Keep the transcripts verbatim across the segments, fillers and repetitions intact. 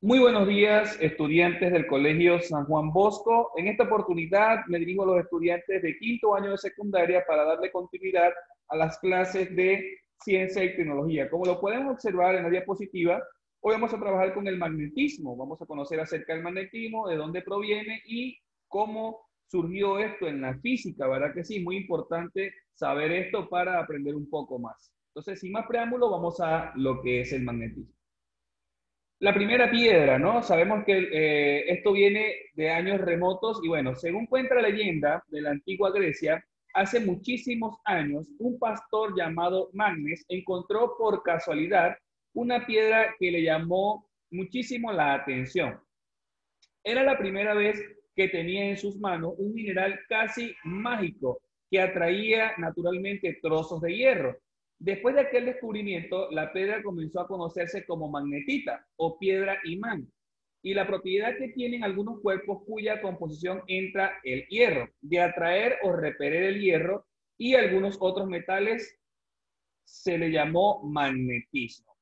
Muy buenos días, estudiantes del Colegio San Juan Bosco. En esta oportunidad me dirijo a los estudiantes de quinto año de secundaria para darle continuidad a las clases de ciencia y tecnología. Como lo pueden observar en la diapositiva, hoy vamos a trabajar con el magnetismo. Vamos a conocer acerca del magnetismo, de dónde proviene y cómo surgió esto en la física, ¿verdad que sí? Muy importante saber esto para aprender un poco más. Entonces, sin más preámbulo, vamos a lo que es el magnetismo. La primera piedra, ¿no? Sabemos que eh, esto viene de años remotos y bueno, según cuenta la leyenda de la antigua Grecia, hace muchísimos años un pastor llamado Magnes encontró por casualidad una piedra que le llamó muchísimo la atención. Era la primera vez que tenía en sus manos un mineral casi mágico que atraía naturalmente trozos de hierro. Después de aquel descubrimiento, la piedra comenzó a conocerse como magnetita o piedra imán, y la propiedad que tienen algunos cuerpos cuya composición entra el hierro, de atraer o repeler el hierro y algunos otros metales, se le llamó magnetismo.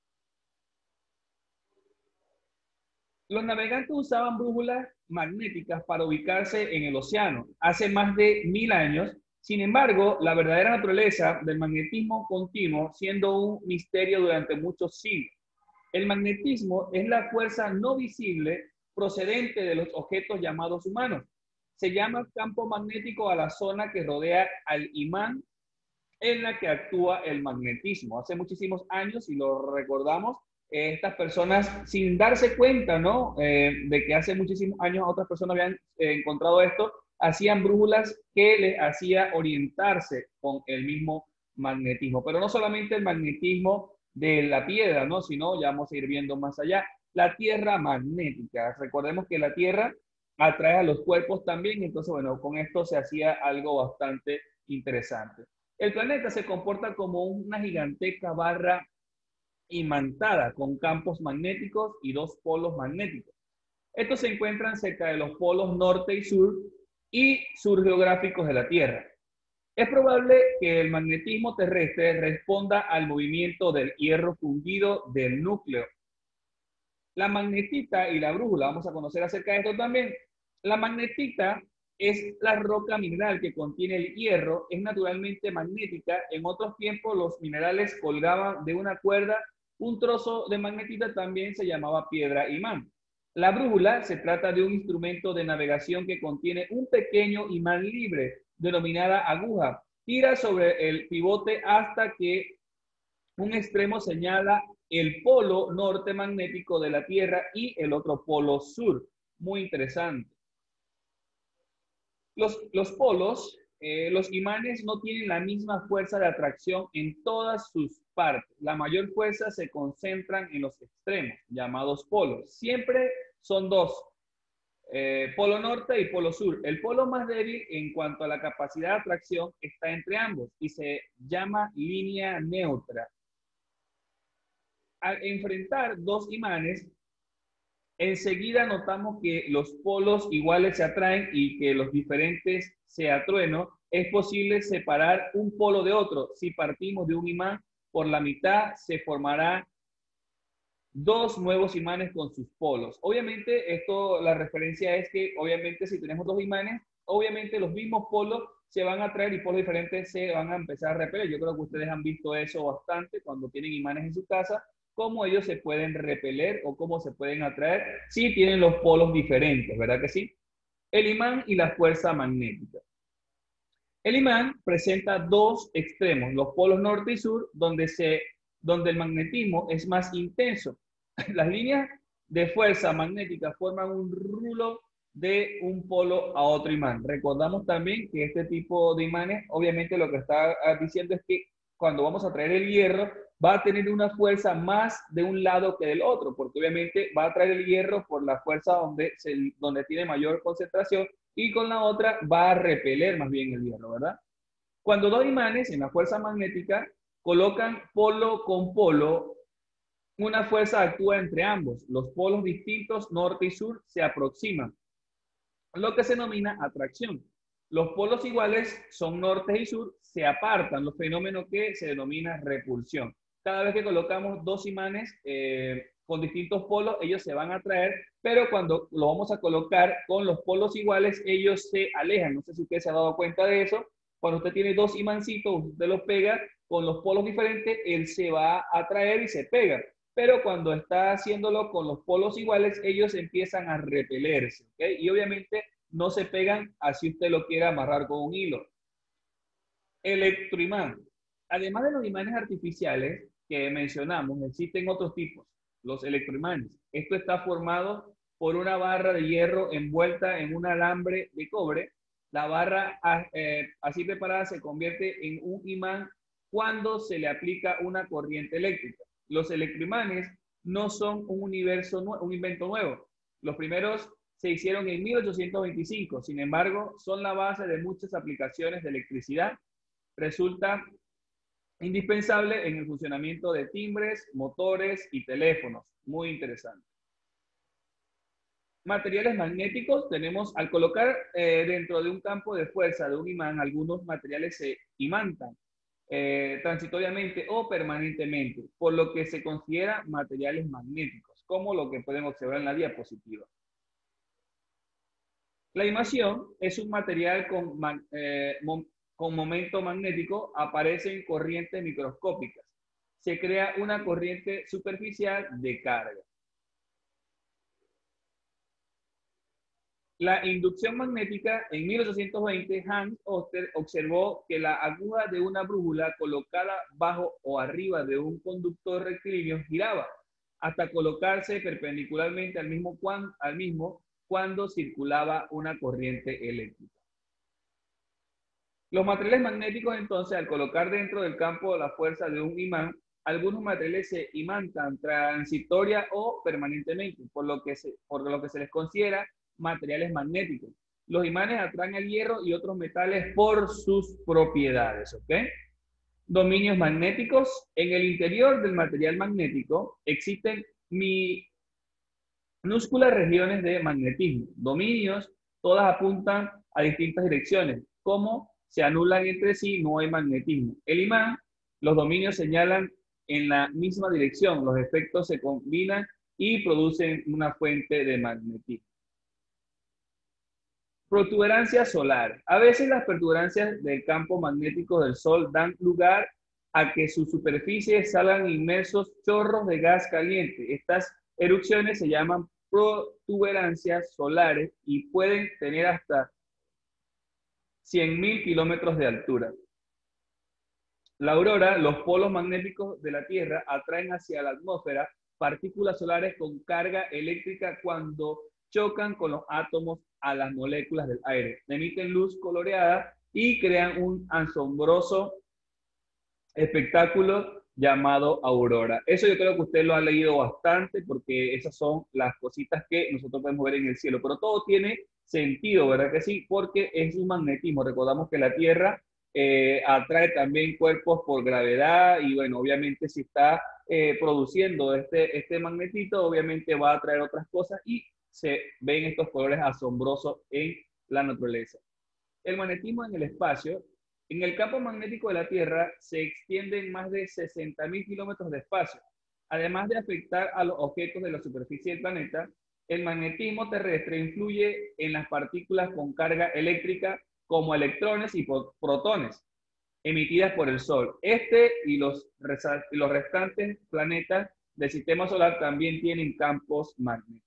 Los navegantes usaban brújulas magnéticas para ubicarse en el océano hace más de mil años. Sin embargo, la verdadera naturaleza del magnetismo continuó siendo un misterio durante muchos siglos. El magnetismo es la fuerza no visible procedente de los objetos llamados humanos. Se llama campo magnético a la zona que rodea al imán en la que actúa el magnetismo. Hace muchísimos años, y lo recordamos, eh, estas personas, sin darse cuenta, ¿no? Eh, de que hace muchísimos años otras personas habían eh, encontrado esto, hacían brújulas que les hacía orientarse con el mismo magnetismo. Pero no solamente el magnetismo de la piedra, ¿no? Sino, ya vamos a ir viendo más allá, la tierra magnética. Recordemos que la tierra atrae a los cuerpos también, entonces, bueno, con esto se hacía algo bastante interesante. El planeta se comporta como una gigantesca barra imantada con campos magnéticos y dos polos magnéticos. Estos se encuentran cerca de los polos norte y sur y sur geográficos de la Tierra. Es probable que el magnetismo terrestre responda al movimiento del hierro fundido del núcleo. La magnetita y la brújula, vamos a conocer acerca de esto también. La magnetita es la roca mineral que contiene el hierro, es naturalmente magnética. En otros tiempos los minerales colgaban de una cuerda. Un trozo de magnetita también se llamaba piedra imán. La brújula se trata de un instrumento de navegación que contiene un pequeño imán libre, denominada aguja. Tira sobre el pivote hasta que un extremo señala el polo norte magnético de la Tierra y el otro polo sur. Muy interesante. Los, los polos, eh, los imanes no tienen la misma fuerza de atracción en todas sus partes. La mayor fuerza se concentran en los extremos, llamados polos. Siempre son dos, eh, polo norte y polo sur. El polo más débil en cuanto a la capacidad de atracción está entre ambos y se llama línea neutra. Al enfrentar dos imanes, enseguida notamos que los polos iguales se atraen y que los diferentes se atruenan. Es posible separar un polo de otro. Si partimos de un imán por la mitad, se formará dos nuevos imanes con sus polos. Obviamente, esto, la referencia es que, obviamente, si tenemos dos imanes, obviamente los mismos polos se van a atraer y polos diferentes se van a empezar a repeler. Yo creo que ustedes han visto eso bastante cuando tienen imanes en su casa, cómo ellos se pueden repeler o cómo se pueden atraer si tienen los polos diferentes, ¿verdad que sí? El imán y la fuerza magnética. El imán presenta dos extremos, los polos norte y sur, donde, se, donde el magnetismo es más intenso. Las líneas de fuerza magnética forman un rulo de un polo a otro imán. Recordamos también que este tipo de imanes, obviamente lo que está diciendo es que cuando vamos a traer el hierro, va a tener una fuerza más de un lado que del otro, porque obviamente va a traer el hierro por la fuerza donde, se, donde tiene mayor concentración y con la otra va a repeler más bien el hierro, ¿verdad? Cuando dos imanes en la fuerza magnética colocan polo con polo, una fuerza actúa entre ambos. Los polos distintos, norte y sur, se aproximan, lo que se denomina atracción. Los polos iguales son norte y sur, se apartan, los fenómenos que se denomina repulsión. Cada vez que colocamos dos imanes, eh, con distintos polos, ellos se van a atraer, pero cuando lo vamos a colocar con los polos iguales, ellos se alejan. No sé si usted se ha dado cuenta de eso. Cuando usted tiene dos imancitos, usted los pega con los polos diferentes, él se va a atraer y se pega. Pero cuando está haciéndolo con los polos iguales, ellos empiezan a repelerse, ¿ok? Y obviamente no se pegan así usted lo quiera amarrar con un hilo. Electroimán. Además de los imanes artificiales que mencionamos, existen otros tipos, los electroimanes. Esto está formado por una barra de hierro envuelta en un alambre de cobre. La barra eh, así preparada se convierte en un imán cuando se le aplica una corriente eléctrica. Los electroimanes no son un universo, un invento nuevo. Los primeros se hicieron en mil ochocientos veinticinco. Sin embargo, son la base de muchas aplicaciones de electricidad. Resulta indispensable en el funcionamiento de timbres, motores y teléfonos. Muy interesante. Materiales magnéticos, tenemos, al colocar eh, dentro de un campo de fuerza de un imán, algunos materiales se imantan eh, transitoriamente o permanentemente, por lo que se considera materiales magnéticos, como lo que pueden observar en la diapositiva. La imación es un material con, eh, con momento magnético, aparecen corrientes microscópicas. Se crea una corriente superficial de carga. La inducción magnética, en mil ochocientos veinte, Hans Oster observó que la aguja de una brújula colocada bajo o arriba de un conductor rectilíneo giraba hasta colocarse perpendicularmente al mismo, al mismo cuando circulaba una corriente eléctrica. Los materiales magnéticos, entonces, al colocar dentro del campo de la fuerza de un imán, algunos materiales se imantan transitoria o permanentemente, por lo que se, por lo que se les considera materiales magnéticos. Los imanes atraen el hierro y otros metales por sus propiedades, ¿ok? Dominios magnéticos. En el interior del material magnético existen minúsculas regiones de magnetismo. Dominios, todas apuntan a distintas direcciones. Como se anulan entre sí, no hay magnetismo. El imán, los dominios señalan en la misma dirección. Los efectos se combinan y producen una fuente de magnetismo. Protuberancia solar. A veces las protuberancias del campo magnético del Sol dan lugar a que sus superficies salgan inmersos chorros de gas caliente. Estas erupciones se llaman protuberancias solares y pueden tener hasta cien mil kilómetros de altura. La aurora, los polos magnéticos de la Tierra atraen hacia la atmósfera partículas solares con carga eléctrica cuando chocan con los átomos a las moléculas del aire. Emiten luz coloreada y crean un asombroso espectáculo llamado aurora. Eso yo creo que usted lo ha leído bastante porque esas son las cositas que nosotros podemos ver en el cielo. Pero todo tiene sentido, ¿verdad que sí? Porque es un magnetismo. Recordamos que la Tierra eh, atrae también cuerpos por gravedad y bueno, obviamente si está eh, produciendo este, este magnetito, obviamente va a atraer otras cosas y se ven estos colores asombrosos en la naturaleza. El magnetismo en el espacio. En el campo magnético de la Tierra se extienden más de sesenta mil kilómetros de espacio. Además de afectar a los objetos de la superficie del planeta, el magnetismo terrestre influye en las partículas con carga eléctrica como electrones y protones emitidas por el Sol. Este y los, y los restantes planetas del sistema solar también tienen campos magnéticos.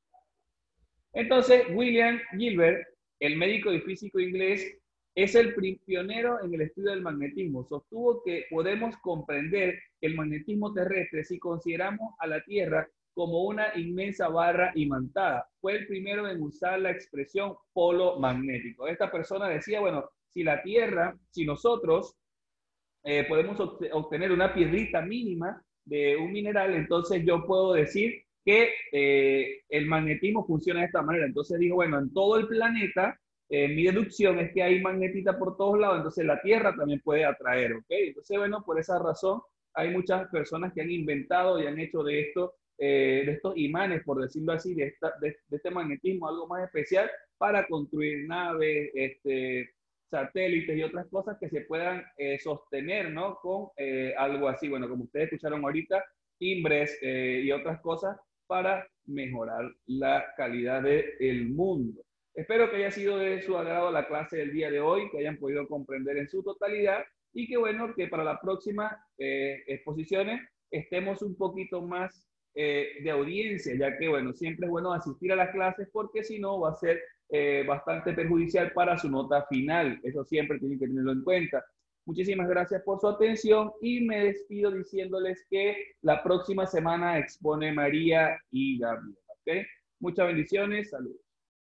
Entonces, William Gilbert, el médico y físico inglés, es el pionero en el estudio del magnetismo. Sostuvo que podemos comprender el magnetismo terrestre si consideramos a la Tierra como una inmensa barra imantada. Fue el primero en usar la expresión polo magnético. Esta persona decía, bueno, si la Tierra, si nosotros eh, podemos obtener una piedrita mínima de un mineral, entonces yo puedo decir que eh, el magnetismo funciona de esta manera. Entonces dijo, bueno, en todo el planeta, eh, mi deducción es que hay magnetita por todos lados, entonces la Tierra también puede atraer, ¿ok? Entonces, bueno, por esa razón hay muchas personas que han inventado y han hecho de esto, eh, de estos imanes, por decirlo así, de, esta, de, de este magnetismo algo más especial para construir naves, este, satélites y otras cosas que se puedan eh, sostener, ¿no? Con eh, algo así. Bueno, como ustedes escucharon ahorita, timbres eh, y otras cosas para mejorar la calidad del mundo. Espero que haya sido de su agrado la clase del día de hoy, que hayan podido comprender en su totalidad y que bueno, que para las próximas eh, exposiciones estemos un poquito más eh, de audiencia, ya que bueno, siempre es bueno asistir a las clases porque si no va a ser eh, bastante perjudicial para su nota final. Eso siempre tienen que tenerlo en cuenta. Muchísimas gracias por su atención y me despido diciéndoles que la próxima semana expone María y Gabriela. ¿Okay? Muchas bendiciones, saludos.